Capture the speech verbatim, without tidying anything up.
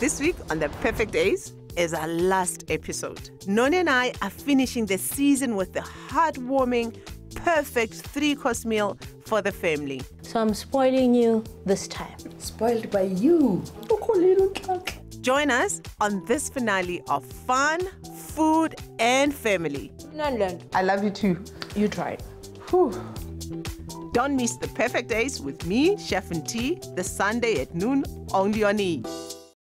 This week on The Perfect Days is our last episode. Noni and I are finishing the season with the heartwarming, perfect three-course meal for the family. So I'm spoiling you this time. Spoiled by you. Join us on this finale of fun, food, and family. London. I love you too. You tried. Whew. Don't miss The Perfect Days with me, Chef and T, this Sunday at noon, only on E!